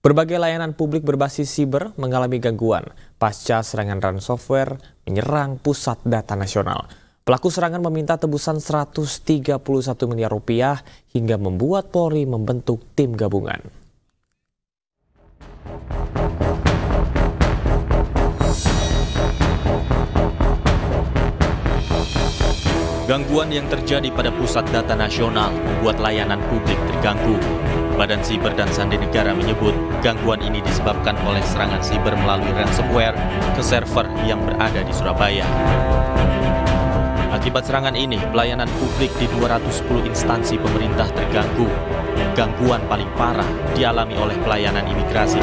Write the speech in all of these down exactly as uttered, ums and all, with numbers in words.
Berbagai layanan publik berbasis siber mengalami gangguan pasca serangan ransomware menyerang pusat data nasional. Pelaku serangan meminta tebusan seratus tiga puluh satu miliar rupiah hingga membuat Polri membentuk tim gabungan. Gangguan yang terjadi pada pusat data nasional membuat layanan publik terganggu. Badan Siber dan Sandi Negara menyebut gangguan ini disebabkan oleh serangan siber melalui ransomware ke server yang berada di Surabaya. Akibat serangan ini, pelayanan publik di dua ratus sepuluh instansi pemerintah terganggu. Gangguan paling parah dialami oleh pelayanan imigrasi.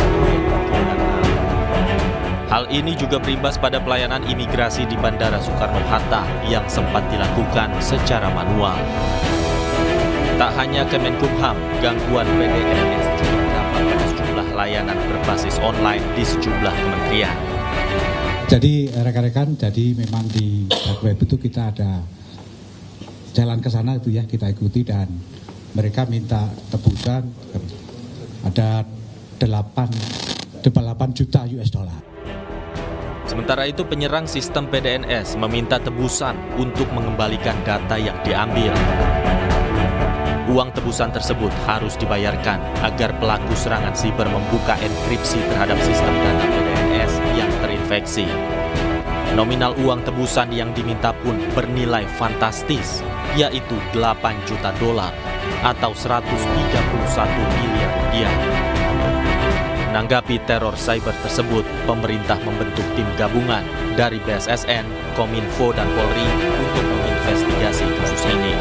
Hal ini juga berimbas pada pelayanan imigrasi di Bandara Soekarno-Hatta yang sempat dilakukan secara manual. Tak hanya Kemenkumham, gangguan P D N S juga berdampak pada sejumlah layanan berbasis online di sejumlah kementerian. Jadi rekan-rekan, jadi memang di web itu kita ada jalan ke sana itu ya, kita ikuti dan mereka minta tebusan ada delapan juta U S dollar. Sementara itu penyerang sistem P D N S meminta tebusan untuk mengembalikan data yang diambil. Uang tebusan tersebut harus dibayarkan agar pelaku serangan siber membuka enkripsi terhadap sistem data P D N S yang terinfeksi. Nominal uang tebusan yang diminta pun bernilai fantastis, yaitu delapan juta dolar atau seratus tiga puluh satu miliar rupiah. Menanggapi teror cyber tersebut, pemerintah membentuk tim gabungan dari B S S N, Kominfo, dan Polri untuk menginvestigasi kasus ini.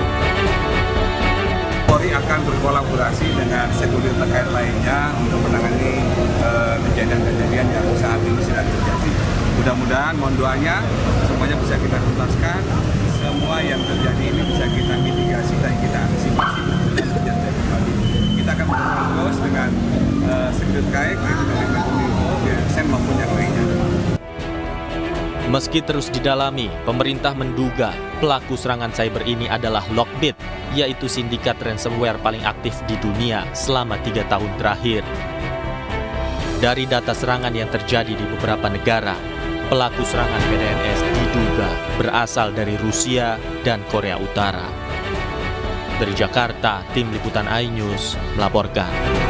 Polri akan berkolaborasi dengan stakeholder terkait lainnya untuk menangani kejadian-kejadian yang saat ini sedang terjadi. Mudah-mudahan, mohon doanya, semuanya bisa kita tuntaskan, semua yang terjadi ini bisa kita mitigasi dan kita antisipasi dan terjadi kembali. Kita akan berfokus dengan uh, sekretariat terkait, dengan Kominfo, B S S N maupun yang lainnya. Meski terus didalami, pemerintah menduga pelaku serangan cyber ini adalah Lockbit, yaitu sindikat ransomware paling aktif di dunia selama tiga tahun terakhir. Dari data serangan yang terjadi di beberapa negara, pelaku serangan P D N S diduga berasal dari Rusia dan Korea Utara. Dari Jakarta, tim liputan iNews melaporkan.